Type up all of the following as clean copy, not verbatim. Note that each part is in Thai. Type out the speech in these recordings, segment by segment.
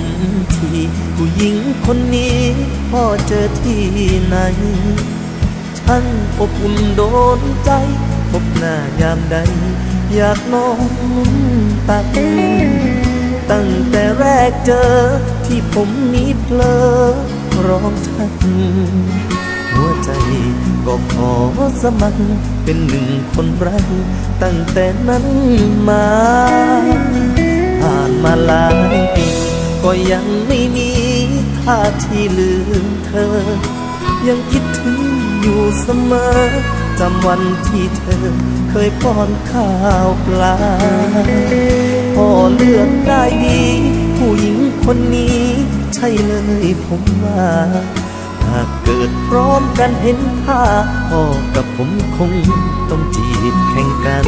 ผมทีผู้หญิงคนนี้พ่อเจอที่ไหนฉันอบอุ่นโดนใจพบหน้ายามใดอยากนอนตักตั้งแต่แรกเจอที่ผมนี้เพลอร้องทักหัวใจก็ขอสมัครเป็นหนึ่งคนรักตั้งแต่นั้นมาผ่านมาหลายปีก็ยังไม่มีท่าทีลืมเธอยังคิดถึงอยู่เสมอจำวันที่เธอเคยป้อนข้าวปลาพ่อเลือกได้ดีผู้หญิงคนนี้ใช่เลยผมว่าหากเกิดพร้อมกันเห็นท่าพ่อกับผมคงต้องจีบแข่งกัน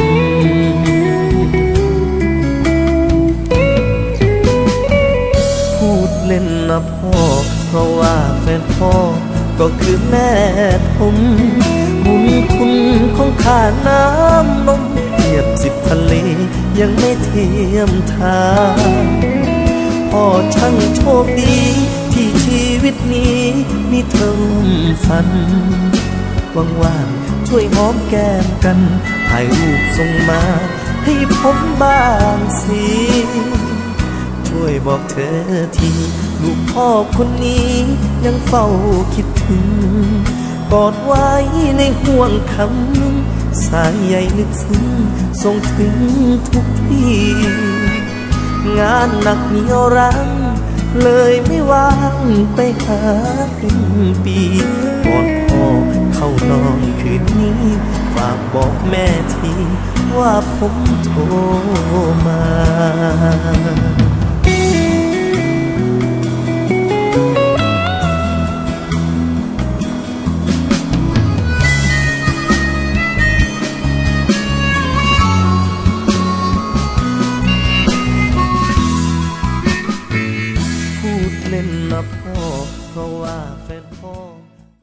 พูดเล่นนะพ่อเพราะว่าแฟนพ่อก็คือแม่ผมบุญคุณของข้าน้ำนมเทียบ10 ทะเลยังไม่เทียมทานพ่อช่างโชคดีที่ชีวิตนี้มีเธอร่วมฝันว่างๆช่วยหอมแก้มกันถ่ายรูปส่งมาให้ผมบ้างสิช่วยบอกเธอทีลูกพ่อคนนี้ยังเฝ้าคิดถึงกอดไว้ในห่วงคำสายใยลึกซึ้งส่งถึงทุกที่งานหนักเหนี่ยวรั้งเลยไม่ว่างไปหาเป็นปีก่อนพ่อเข้านอนคืนนี้ฝากบอกแม่ทีว่าผมโทรมา